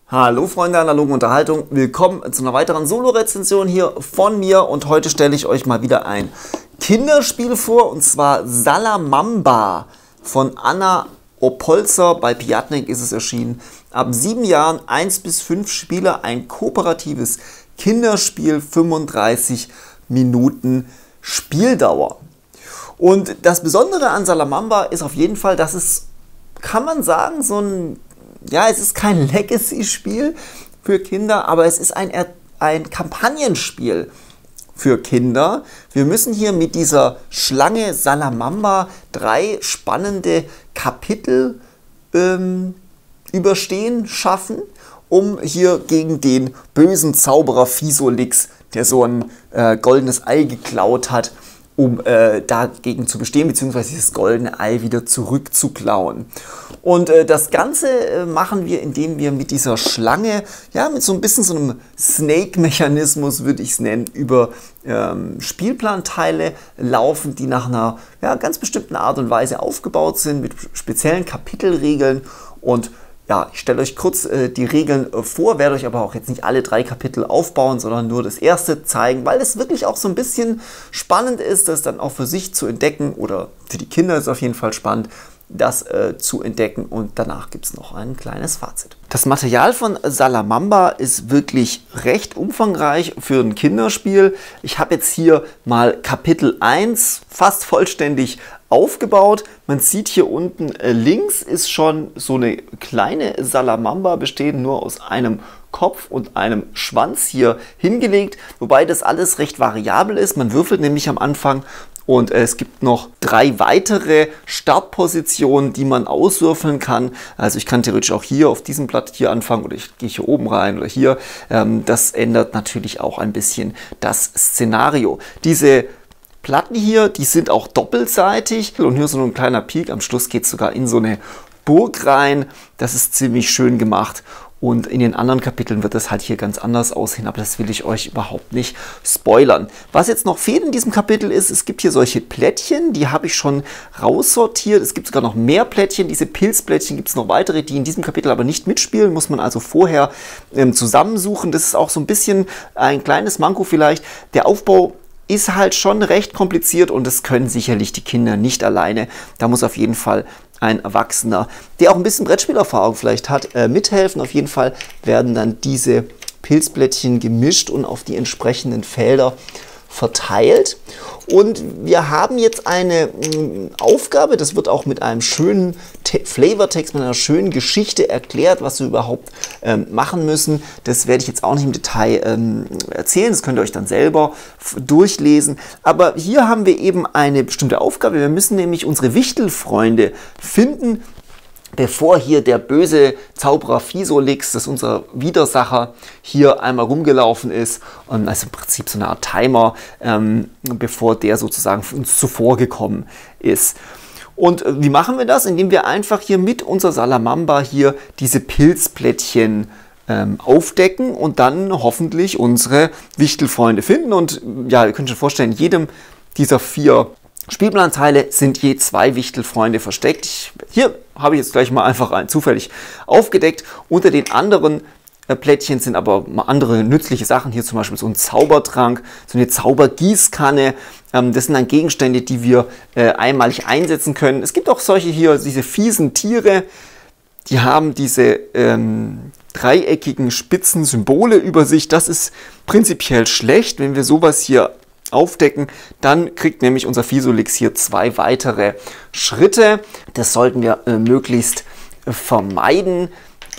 Hallo Freunde der analogen Unterhaltung, willkommen zu einer weiteren Solo-Rezension hier von mir und heute stelle ich euch mal wieder ein Kinderspiel vor und zwar Salamamba von Anna Opolzer. Bei Piatnik ist es erschienen. Ab 7 Jahren, 1 bis 5 Spieler, ein kooperatives Kinderspiel, 35 Minuten Spieldauer. Und das Besondere an Salamamba ist auf jeden Fall, dass es, kann man sagen, so ein, ja, es ist kein Legacy-Spiel für Kinder, aber es ist ein Kampagnenspiel für Kinder. Wir müssen hier mit dieser Schlange Salamamba 3 spannende Kapitel schaffen, um hier gegen den bösen Zauberer Fisolix, der so ein goldenes Ei geklaut hat, um dagegen zu bestehen, beziehungsweise dieses goldene Ei wieder zurückzuklauen. Und das Ganze machen wir, indem wir mit dieser Schlange, ja, mit so ein bisschen so einem Snake-Mechanismus, würde ich es nennen, über Spielplanteile laufen, die nach einer ganz bestimmten Art und Weise aufgebaut sind, mit speziellen Kapitelregeln. Und ja, ich stelle euch kurz die Regeln vor, werde euch aber auch jetzt nicht alle 3 Kapitel aufbauen, sondern nur das erste zeigen, weil es wirklich auch so ein bisschen spannend ist, das dann auch für sich zu entdecken, oder für die Kinder ist es auf jeden Fall spannend, das zu entdecken, und danach gibt es noch ein kleines Fazit. Das Material von Salamamba ist wirklich recht umfangreich für ein Kinderspiel. Ich habe jetzt hier mal Kapitel 1 fast vollständig aufgebaut. Man sieht hier unten links ist schon so eine kleine Salamamba, bestehend nur aus einem Kopf und einem Schwanz hier hingelegt, wobei das alles recht variabel ist. Man würfelt nämlich am Anfang und es gibt noch 3 weitere Startpositionen, die man auswürfeln kann. Also ich kann theoretisch auch hier auf diesem Blatt hier anfangen oder ich gehe hier oben rein oder hier. Das ändert natürlich auch ein bisschen das Szenario. Diese Platten hier, die sind auch doppelseitig und hier ist so ein kleiner Peak. Am Schluss geht es sogar in so eine Burg rein. Das ist ziemlich schön gemacht. Und in den anderen Kapiteln wird das halt hier ganz anders aussehen, aber das will ich euch überhaupt nicht spoilern. Was jetzt noch fehlt in diesem Kapitel ist, es gibt hier solche Plättchen, die habe ich schon raussortiert. Es gibt sogar noch mehr Plättchen, diese Pilzplättchen, gibt es noch weitere, die in diesem Kapitel aber nicht mitspielen, muss man also vorher zusammensuchen. Das ist auch so ein bisschen ein kleines Manko vielleicht. Der Aufbau ist halt schon recht kompliziert und das können sicherlich die Kinder nicht alleine. Da muss auf jeden Fall ein Erwachsener, der auch ein bisschen Brettspielerfahrung vielleicht hat, mithelfen. Auf jeden Fall werden dann diese Pilzblättchen gemischt und auf die entsprechenden Felder verteilt. Und wir haben jetzt eine Aufgabe, das wird auch mit einem schönen Flavortext, mit einer schönen Geschichte erklärt, was wir überhaupt machen müssen. Das werde ich jetzt auch nicht im Detail erzählen, das könnt ihr euch dann selber durchlesen. Aber hier haben wir eben eine bestimmte Aufgabe. Wir müssen nämlich unsere Wichtelfreunde finden, bevor hier der böse Zauberer Fisolix, das ist unser Widersacher, hier einmal rumgelaufen ist. Und also im Prinzip so eine Art Timer, bevor der sozusagen für uns zuvor gekommen ist. Und wie machen wir das? Indem wir einfach hier mit unserer Salamamba hier diese Pilzplättchen aufdecken und dann hoffentlich unsere Wichtelfreunde finden. Und ja, ihr könnt euch vorstellen, in jedem dieser 4 Spielplanteile sind je 2 Wichtelfreunde versteckt. Hier habe ich jetzt gleich mal einfach zufällig aufgedeckt. Unter den anderen Plättchen sind aber andere nützliche Sachen. Hier zum Beispiel so ein Zaubertrank, so eine Zaubergießkanne. Das sind dann Gegenstände, die wir einmalig einsetzen können. Es gibt auch solche hier, diese fiesen Tiere. Die haben diese dreieckigen spitzen Symbole über sich. Das ist prinzipiell schlecht, wenn wir sowas hier aufdecken, dann kriegt nämlich unser Fisolix hier 2 weitere Schritte. Das sollten wir möglichst vermeiden.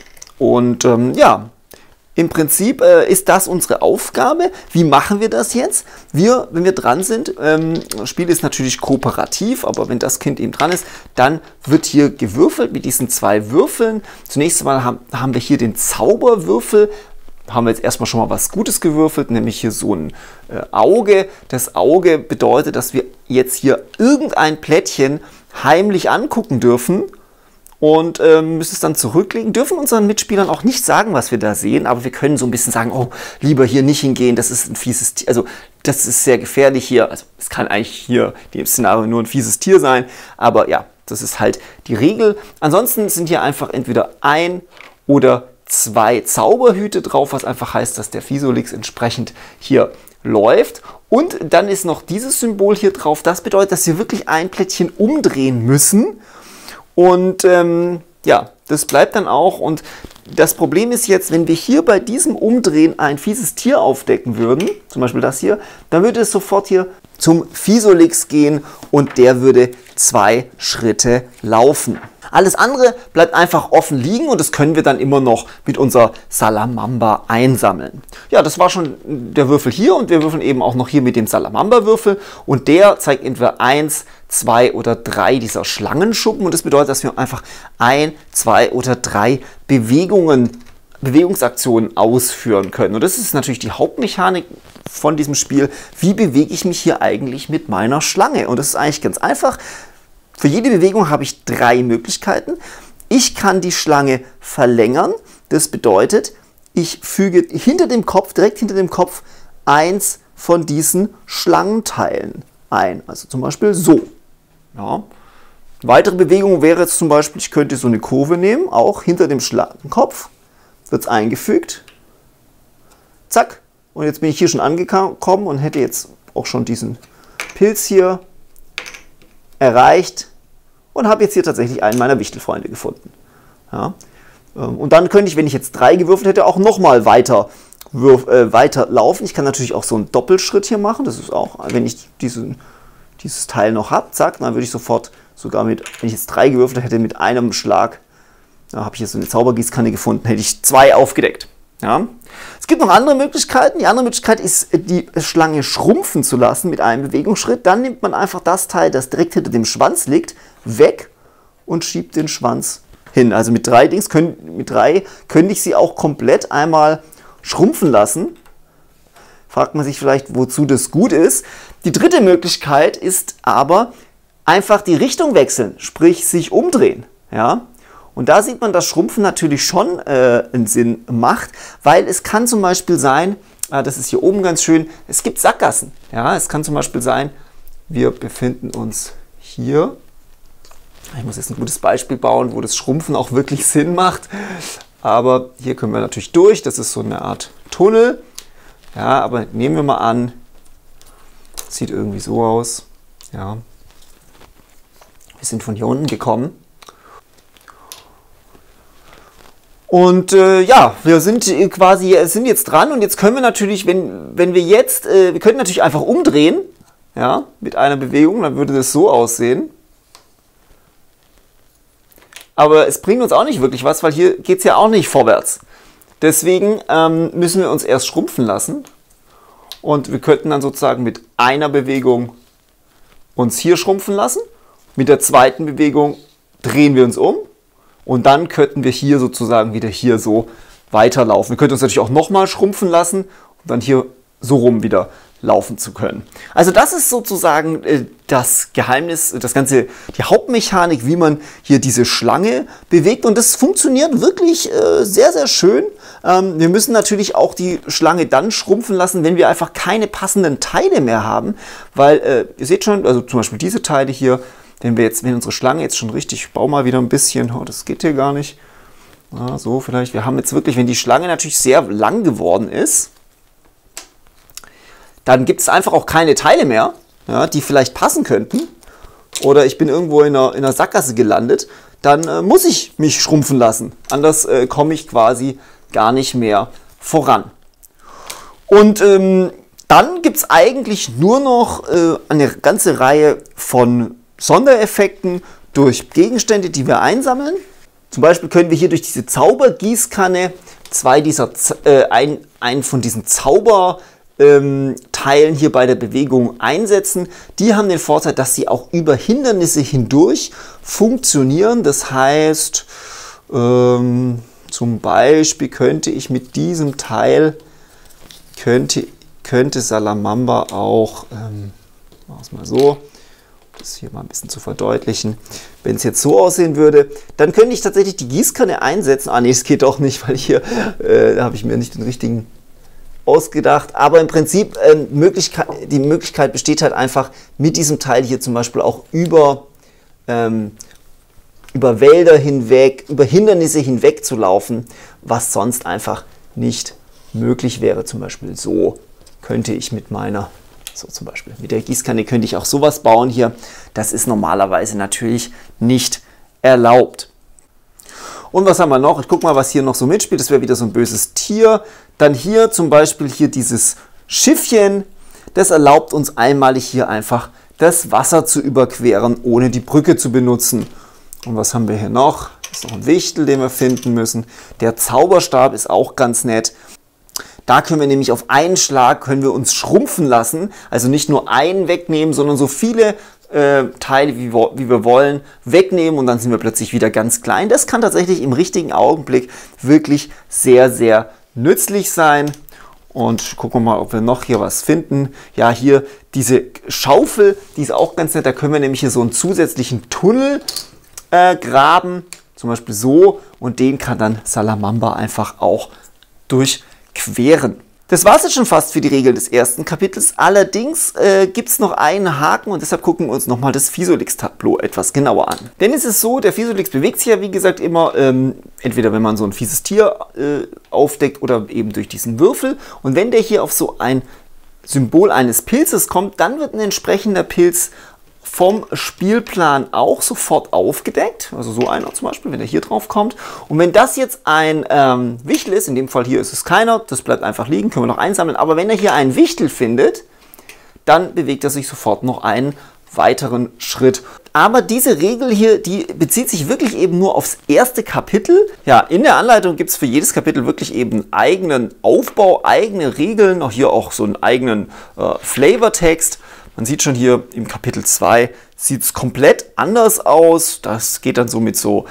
Und ja, im Prinzip ist das unsere Aufgabe. Wie machen wir das jetzt? Wenn wir dran sind, das Spiel ist natürlich kooperativ, aber wenn das Kind eben dran ist, dann wird hier gewürfelt mit diesen 2 Würfeln. Zunächst einmal haben wir hier den Zauberwürfel. Haben wir jetzt erstmal schon mal was Gutes gewürfelt, nämlich hier so ein Auge. Das Auge bedeutet, dass wir jetzt hier irgendein Plättchen heimlich angucken dürfen und müssen es dann zurücklegen. Dürfen unseren Mitspielern auch nicht sagen, was wir da sehen, aber wir können so ein bisschen sagen, oh, lieber hier nicht hingehen, das ist ein fieses Tier, also das ist sehr gefährlich hier. Also es kann eigentlich hier in dem Szenario nur ein fieses Tier sein, aber ja, das ist halt die Regel. Ansonsten sind hier einfach entweder 1 oder 2 Zauberhüte drauf, was einfach heißt, dass der Physolix entsprechend hier läuft. Und dann ist noch dieses Symbol hier drauf. Das bedeutet, dass wir wirklich ein Plättchen umdrehen müssen. Und ja, das bleibt dann auch. Und das Problem ist jetzt, wenn wir hier bei diesem Umdrehen ein fieses Tier aufdecken würden, zum Beispiel das hier, dann würde es sofort hier zum Physolix gehen und der würde 2 Schritte laufen. Alles andere bleibt einfach offen liegen und das können wir dann immer noch mit unserer Salamamba einsammeln. Ja, das war schon der Würfel hier und wir würfeln eben auch noch hier mit dem Salamamba-Würfel und der zeigt entweder 1, 2 oder 3 dieser Schlangenschuppen und das bedeutet, dass wir einfach 1, 2 oder 3 Bewegungsaktionen ausführen können. Und das ist natürlich die Hauptmechanik von diesem Spiel. Wie bewege ich mich hier eigentlich mit meiner Schlange? Und das ist eigentlich ganz einfach. Für jede Bewegung habe ich 3 Möglichkeiten. Ich kann die Schlange verlängern. Das bedeutet, ich füge hinter dem Kopf, direkt hinter dem Kopf, eins von diesen Schlangenteilen ein. Also zum Beispiel so. Ja. Weitere Bewegung wäre jetzt zum Beispiel, ich könnte so eine Kurve nehmen, auch hinter dem Schlangenkopf. Wird es eingefügt. Zack. Und jetzt bin ich hier schon angekommen und hätte jetzt auch schon diesen Pilz hier erreicht und habe jetzt hier tatsächlich einen meiner Wichtelfreunde gefunden. Ja. Und dann könnte ich, wenn ich jetzt 3 gewürfelt hätte, auch nochmal weiter laufen. Ich kann natürlich auch so einen Doppelschritt hier machen. Das ist auch, wenn ich dieses Teil noch habe, zack, dann würde ich sofort sogar mit, wenn ich jetzt 3 gewürfelt hätte, mit einem Schlag, da habe ich jetzt so eine Zaubergießkanne gefunden, hätte ich 2 aufgedeckt. Ja. Es gibt noch andere Möglichkeiten. Die andere Möglichkeit ist, die Schlange schrumpfen zu lassen mit einem Bewegungsschritt. Dann nimmt man einfach das Teil, das direkt hinter dem Schwanz liegt, weg und schiebt den Schwanz hin. Also mit 3 könnte ich sie auch komplett einmal schrumpfen lassen. Fragt man sich vielleicht, wozu das gut ist. Die dritte Möglichkeit ist aber einfach die Richtung wechseln, sprich sich umdrehen. Ja. Und da sieht man, dass Schrumpfen natürlich schon einen Sinn macht, weil es kann zum Beispiel sein, das ist hier oben ganz schön, es gibt Sackgassen. Ja, es kann zum Beispiel sein, wir befinden uns hier. Ich muss jetzt ein gutes Beispiel bauen, wo das Schrumpfen auch wirklich Sinn macht. Aber hier können wir natürlich durch, das ist so eine Art Tunnel. Ja, aber nehmen wir mal an, sieht irgendwie so aus. Ja. Wir sind von hier unten gekommen. Und ja, wir sind jetzt dran und jetzt können wir natürlich, wenn wir jetzt, wir können natürlich einfach umdrehen, ja, mit einer Bewegung, dann würde das so aussehen. Aber es bringt uns auch nicht wirklich was, weil hier geht es ja auch nicht vorwärts. Deswegen müssen wir uns erst schrumpfen lassen und wir könnten dann sozusagen mit einer Bewegung uns hier schrumpfen lassen. Mit der zweiten Bewegung drehen wir uns um. Und dann könnten wir hier sozusagen wieder hier so weiterlaufen. Wir könnten uns natürlich auch nochmal schrumpfen lassen, um dann hier so rum wieder laufen zu können. Also das ist sozusagen das Geheimnis, die Hauptmechanik, wie man hier diese Schlange bewegt. Und das funktioniert wirklich sehr, sehr schön. Wir müssen natürlich auch die Schlange dann schrumpfen lassen, wenn wir einfach keine passenden Teile mehr haben. Weil ihr seht schon, also zum Beispiel diese Teile hier, wenn unsere Schlange jetzt schon richtig, ich baue mal wieder ein bisschen, oh, das geht hier gar nicht. Ja, so vielleicht, wir haben jetzt wirklich, wenn die Schlange natürlich sehr lang geworden ist, dann gibt es einfach auch keine Teile mehr, ja, die vielleicht passen könnten. Oder ich bin irgendwo in einer Sackgasse gelandet, dann muss ich mich schrumpfen lassen. Anders komme ich quasi gar nicht mehr voran. Und dann gibt es eigentlich nur noch eine ganze Reihe von Sondereffekten durch Gegenstände, die wir einsammeln. Zum Beispiel können wir hier durch diese Zaubergießkanne einen von diesen Zauberteilen hier bei der Bewegung einsetzen. Die haben den Vorteil, dass sie auch über Hindernisse hindurch funktionieren. Das heißt, zum Beispiel könnte ich mit diesem Teil, könnte Salamamba auch, machen wir es mal so, das hier mal ein bisschen zu verdeutlichen. Wenn es jetzt so aussehen würde, dann könnte ich tatsächlich die Gießkanne einsetzen. Ah nee, es geht doch nicht, weil hier da habe ich mir nicht den richtigen ausgedacht. Aber im Prinzip die Möglichkeit besteht halt einfach, mit diesem Teil hier zum Beispiel auch über Wälder hinweg, über Hindernisse hinweg zu laufen, was sonst einfach nicht möglich wäre. Zum Beispiel so könnte ich mit meiner, so zum Beispiel mit der Gießkanne könnte ich auch sowas bauen hier. Das ist normalerweise natürlich nicht erlaubt. Und was haben wir noch? Ich gucke mal, was hier noch so mitspielt. Das wäre wieder so ein böses Tier. Dann hier zum Beispiel hier dieses Schiffchen. Das erlaubt uns einmalig hier einfach das Wasser zu überqueren, ohne die Brücke zu benutzen. Und was haben wir hier noch? Das ist noch ein Wichtel, den wir finden müssen. Der Zauberstab ist auch ganz nett. Da können wir nämlich auf einen Schlag können wir uns schrumpfen lassen. Also nicht nur einen wegnehmen, sondern so viele Teile, wie wir wollen, wegnehmen und dann sind wir plötzlich wieder ganz klein. Das kann tatsächlich im richtigen Augenblick wirklich sehr, sehr nützlich sein. Und gucken wir mal, ob wir noch hier was finden. Ja, hier diese Schaufel, die ist auch ganz nett. Da können wir nämlich hier so einen zusätzlichen Tunnel graben, zum Beispiel so. Und den kann dann Salamamba einfach auch durchqueren. Das war es jetzt schon fast für die Regeln des ersten Kapitels. Allerdings gibt es noch einen Haken und deshalb gucken wir uns nochmal das Fisolix-Tableau etwas genauer an. Denn es ist so, der Fisolix bewegt sich ja wie gesagt immer, entweder wenn man so ein fieses Tier aufdeckt oder eben durch diesen Würfel. Und wenn der hier auf so ein Symbol eines Pilzes kommt, dann wird ein entsprechender Pilz vom Spielplan auch sofort aufgedeckt, also so einer zum Beispiel, wenn er hier drauf kommt. Und wenn das jetzt ein Wichtel ist, in dem Fall hier ist es keiner, das bleibt einfach liegen, können wir noch einsammeln, aber wenn er hier einen Wichtel findet, dann bewegt er sich sofort noch einen weiteren Schritt. Aber diese Regel hier, die bezieht sich wirklich eben nur aufs erste Kapitel. Ja, in der Anleitung gibt es für jedes Kapitel wirklich eben einen eigenen Aufbau, eigene Regeln, auch hier auch so einen eigenen Flavortext. Man sieht schon hier im Kapitel 2 sieht es komplett anders aus. Das geht dann so mit so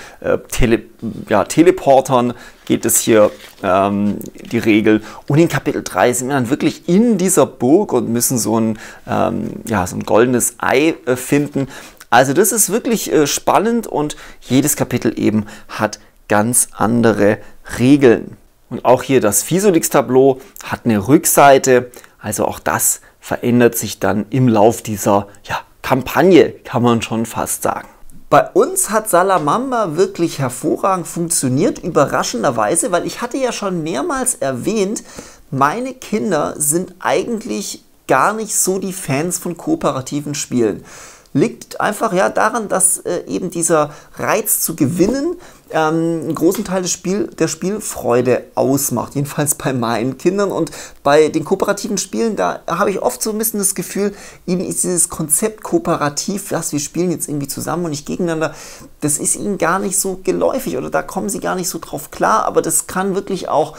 Teleportern geht es hier die Regel. Und in Kapitel 3 sind wir dann wirklich in dieser Burg und müssen so ein goldenes Ei finden. Also das ist wirklich spannend und jedes Kapitel eben hat ganz andere Regeln. Und auch hier das Fisolix-Tableau hat eine Rückseite, also auch das verändert sich dann im Lauf dieser Kampagne, kann man schon fast sagen. Bei uns hat Salamamba wirklich hervorragend funktioniert, überraschenderweise, weil ich hatte ja schon mehrmals erwähnt, meine Kinder sind eigentlich gar nicht so die Fans von kooperativen Spielen. Liegt einfach daran, dass eben dieser Reiz zu gewinnen einen großen Teil der Spielfreude ausmacht. Jedenfalls bei meinen Kindern. Und bei den kooperativen Spielen, da habe ich oft so ein bisschen das Gefühl, ihnen ist dieses Konzept kooperativ, wir spielen jetzt irgendwie zusammen und nicht gegeneinander, das ist ihnen gar nicht so geläufig oder da kommen sie gar nicht so drauf klar. Aber das kann wirklich auch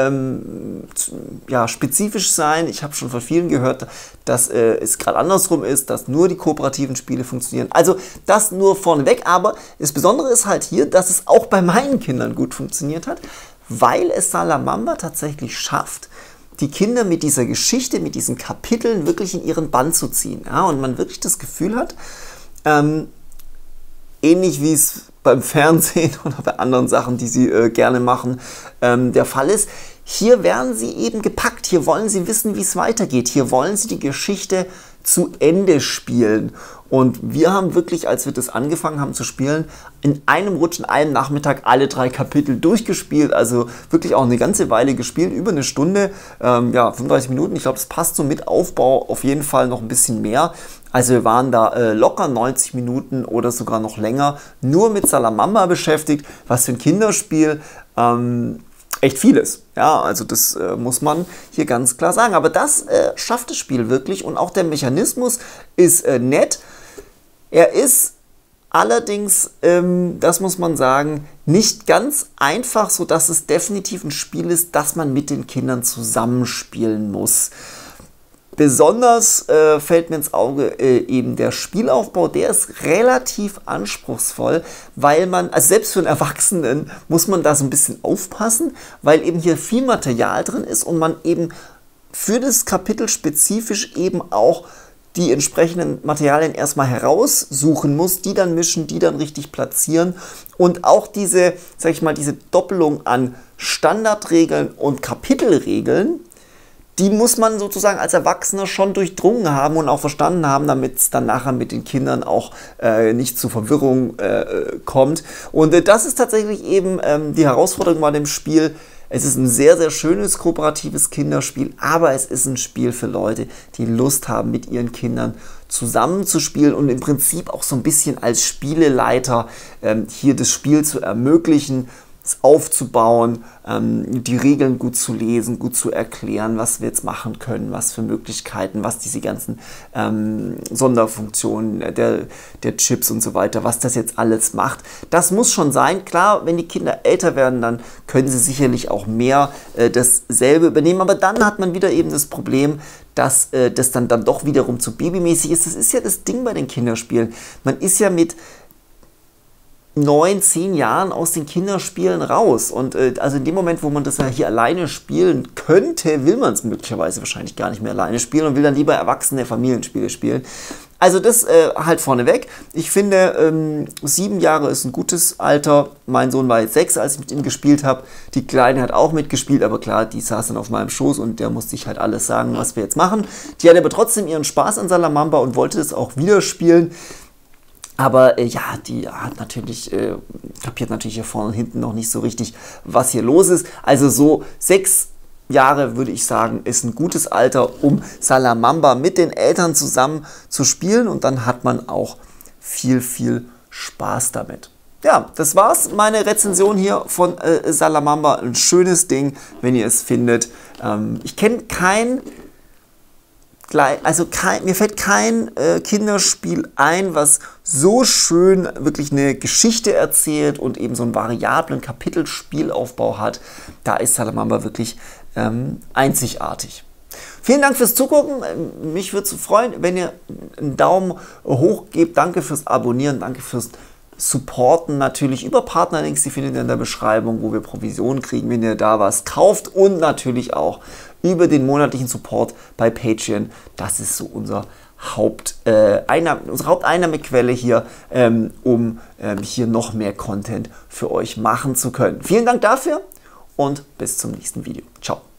spezifisch sein. Ich habe schon von vielen gehört, dass es gerade andersrum ist, dass nur die kooperativen Spiele funktionieren. Also das nur vorneweg. Aber das Besondere ist halt hier, dass es auch bei meinen Kindern gut funktioniert hat, weil es Salamamba tatsächlich schafft, die Kinder mit dieser Geschichte, mit diesen Kapiteln wirklich in ihren Bann zu ziehen. Ja, und man wirklich das Gefühl hat, ähnlich wie es beim Fernsehen oder bei anderen Sachen, die sie gerne machen, der Fall ist, hier werden sie eben gepackt, hier wollen sie wissen, wie es weitergeht, hier wollen sie die Geschichte zu Ende spielen. Und wir haben wirklich, als wir das angefangen haben zu spielen, in einem Rutsch, in einem Nachmittag alle 3 Kapitel durchgespielt. Also wirklich auch eine ganze Weile gespielt, über eine Stunde, 35 Minuten. Ich glaube, das passt so mit Aufbau auf jeden Fall noch ein bisschen mehr. Also wir waren da locker 90 Minuten oder sogar noch länger nur mit Salamamba beschäftigt, was für ein Kinderspiel echt vieles. Ja, also das muss man hier ganz klar sagen. Aber das schafft das Spiel wirklich und auch der Mechanismus ist nett. Er ist allerdings, das muss man sagen, nicht ganz einfach, sodass es definitiv ein Spiel ist, das man mit den Kindern zusammenspielen muss. Besonders fällt mir ins Auge eben der Spielaufbau, der ist relativ anspruchsvoll, weil man, also selbst für einen Erwachsenen muss man da so ein bisschen aufpassen, weil eben hier viel Material drin ist und man eben für das Kapitel spezifisch eben auch die entsprechenden Materialien erstmal heraussuchen muss, die dann mischen, die dann richtig platzieren und auch diese, sag ich mal, diese Doppelung an Standardregeln und Kapitelregeln, die muss man sozusagen als Erwachsener schon durchdrungen haben und auch verstanden haben, damit es dann nachher mit den Kindern auch nicht zu Verwirrung kommt. Und das ist tatsächlich eben die Herausforderung bei dem Spiel. Es ist ein sehr, sehr schönes, kooperatives Kinderspiel, aber es ist ein Spiel für Leute, die Lust haben, mit ihren Kindern zusammenzuspielen und im Prinzip auch so ein bisschen als Spieleleiter hier das Spiel zu ermöglichen, es aufzubauen, die Regeln gut zu lesen, gut zu erklären, was wir jetzt machen können, was für Möglichkeiten, was diese ganzen Sonderfunktionen der Chips und so weiter, was das jetzt alles macht. Das muss schon sein. Klar, wenn die Kinder älter werden, dann können sie sicherlich auch mehr dasselbe übernehmen, aber dann hat man wieder eben das Problem, dass das dann doch wiederum zu babymäßig ist. Das ist ja das Ding bei den Kinderspielen. Man ist ja mit 9, 10 Jahren aus den Kinderspielen raus. Und also in dem Moment, wo man das ja hier alleine spielen könnte, will man es möglicherweise wahrscheinlich gar nicht mehr alleine spielen und will dann lieber erwachsene Familienspiele spielen. Also das halt vorneweg. Ich finde, 7 Jahre ist ein gutes Alter. Mein Sohn war jetzt 6, als ich mit ihm gespielt habe. Die Kleine hat auch mitgespielt, aber klar, die saß dann auf meinem Schoß und der musste ich halt alles sagen, was wir jetzt machen. Die hatte aber trotzdem ihren Spaß an Salamamba und wollte das auch wieder spielen. Aber ja, die hat natürlich, kapiert natürlich hier vorne und hinten noch nicht so richtig, was hier los ist. Also so 6 Jahre, würde ich sagen, ist ein gutes Alter, um Salamamba mit den Eltern zusammen zu spielen. Und dann hat man auch viel, viel Spaß damit. Ja, das war's. Meine Rezension hier von Salamamba. Ein schönes Ding, wenn ihr es findet. Ich kenne mir fällt kein Kinderspiel ein, was so schön wirklich eine Geschichte erzählt und eben so einen variablen Kapitelspielaufbau hat. Da ist Salamamba wirklich einzigartig. Vielen Dank fürs Zugucken. Mich würde es freuen, wenn ihr einen Daumen hoch gebt. Danke fürs Abonnieren, danke fürs Supporten natürlich über Partnerlinks, die findet ihr in der Beschreibung, wo wir Provisionen kriegen, wenn ihr da was kauft, und natürlich auch über den monatlichen Support bei Patreon. Das ist so unsere Haupteinnahmequelle hier, um hier noch mehr Content für euch machen zu können. Vielen Dank dafür und bis zum nächsten Video. Ciao.